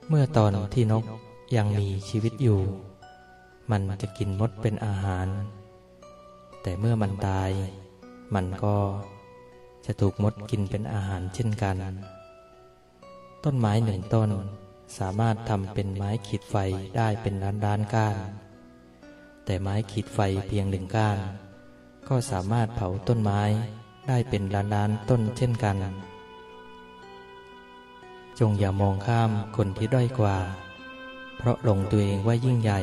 เมื่อตอนที่นกยังมีชีวิตอยู่มันจะกินมดเป็นอาหารแต่เมื่อมันตายมันก็จะถูกมดกินเป็นอาหารเช่นกันต้นไม้หนึ่งต้นสามารถทำเป็นไม้ขีดไฟได้เป็นล้านๆก้านแต่ไม้ขีดไฟเพียงหนึ่งก้านก็สามารถเผาต้นไม้ได้เป็นล้านๆต้นเช่นกันจงอย่ามองข้ามคนที่ด้อยกว่าเพราะหลงตัวเองว่ายิ่งใหญ่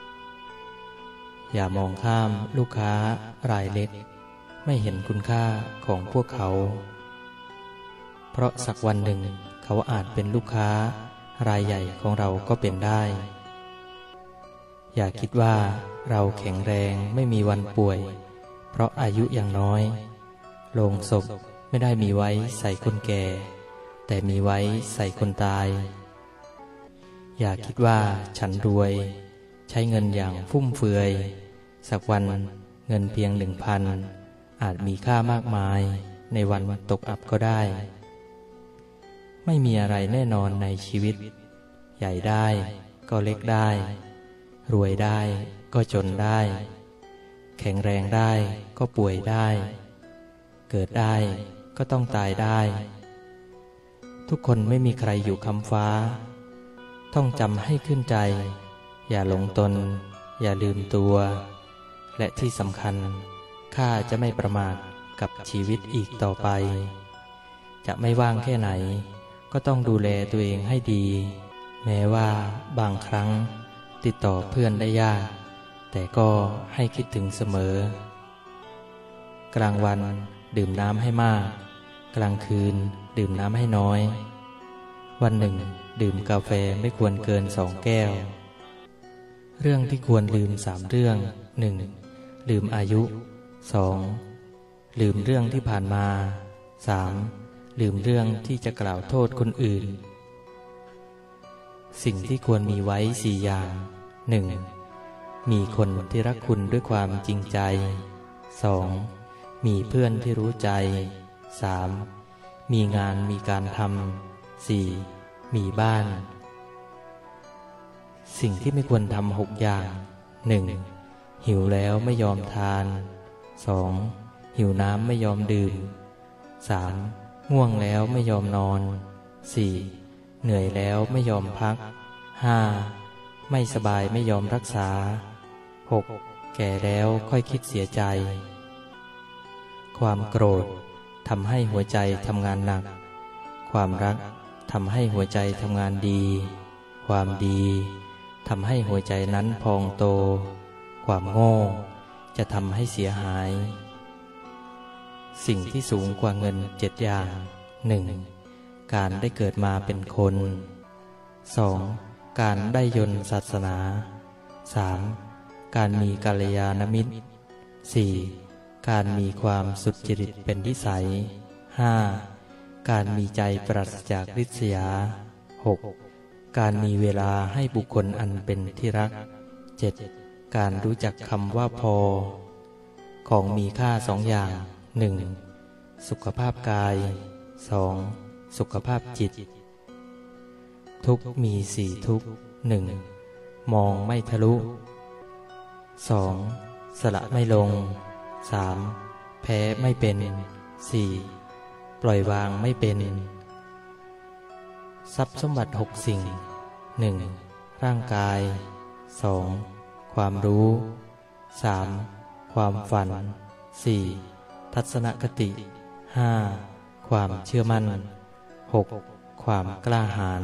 อย่ามองข้ามลูกค้ารายเล็กไม่เห็นคุณค่าของพวกเขาเพราะสักวันหนึ่งเขาอาจเป็นลูกค้ารายใหญ่ของเราก็เป็นได้อย่าคิดว่าเราแข็งแรงไม่มีวันป่วยเพราะอายุยังน้อยโลงศพไม่ได้มีไว้ใส่คนแก่แต่มีไว้ใส่คนตายอย่าคิดว่าฉันรวยใช้เงินอย่างฟุ่มเฟือยสักวันเงินเพียง 1,000 อาจมีค่ามากมายในวันตกอับก็ได้ไม่มีอะไรแน่นอนในชีวิตใหญ่ได้ก็เล็กได้รวยได้ก็จนได้แข็งแรงได้ก็ป่วยได้เกิดได้ก็ต้องตายได้ทุกคนไม่มีใครอยู่คำฟ้าต้องจำให้ขึ้นใจอย่าหลงตนอย่าลืมตัวและที่สำคัญข้าจะไม่ประมาทกับชีวิตอีกต่อไปจะไม่ว่างแค่ไหนก็ต้องดูแลตัวเองให้ดีแม้ว่าบางครั้งติดต่อเพื่อนได้ยากแต่ก็ให้คิดถึงเสมอกลางวันดื่มน้ำให้มากกลางคืนดื่มน้ำให้น้อยวันหนึ่งดื่มกาแฟไม่ควรเกิน2 แก้วเรื่องที่ควรลืม3 เรื่อง 1. ลืมอายุ 2. ลืมเรื่องที่ผ่านมา 3. ลืมเรื่องที่จะกล่าวโทษคนอื่นสิ่งที่ควรมีไว้4 อย่าง 1. มีคนที่รักคุณด้วยความจริงใจ 2. มีเพื่อนที่รู้ใจ 3. มีงานมีการทำ 4. มีบ้านสิ่งที่ไม่ควรทำ6 อย่าง 1. หิวแล้วไม่ยอมทาน 2. หิวน้ำไม่ยอมดื่ม 3. ง่วงแล้วไม่ยอมนอน 4. เหนื่อยแล้วไม่ยอมพัก 5. ไม่สบายไม่ยอมรักษา 6. แก่แล้วค่อยคิดเสียใจความโกรธทำให้หัวใจทำงานหนักความรักทำให้หัวใจทำงานดีความดีทำให้หัวใจนั้นพองโตความโง่จะทำให้เสียหายสิ่งที่สูงกว่าเงิน7 อย่าง 1. การได้เกิดมาเป็นคน 2. การได้ยนต์ศาสนา 3. การมีกัลยาณมิตร 4. การมีความสุจริตเป็นนิสัย 5. การมีใจปราศจากริษยา 6. การมีเวลาให้บุคคลอันเป็นที่รัก 7. การรู้จักคำว่าพอของมีค่า2 อย่าง 1. สุขภาพกาย 2. สุขภาพจิตทุกข์มี4 ทุกข์ 1. มองไม่ทะลุ 2. สละไม่ลง 3. แพ้ไม่เป็น 4. ปล่อยวางไม่เป็นทรัพย์สมบัติ6 สิ่ง 1. ร่างกาย 2. ความรู้ 3. ความฝัน 4. ทัศนคติ 5. ความเชื่อมั่น 6. ความกล้าหาญ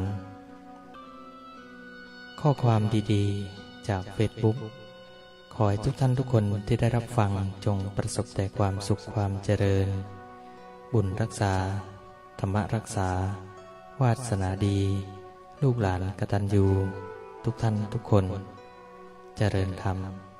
ข้อความดีๆจากเฟซบุ๊กขอให้ทุกท่านทุกคนที่ได้รับฟังจงประสบแต่ความสุขความเจริญบุญรักษาธรรมรักษาวาสนาดีลูกหลานกตัญญูทุกท่านทุกคนเจริญธรรม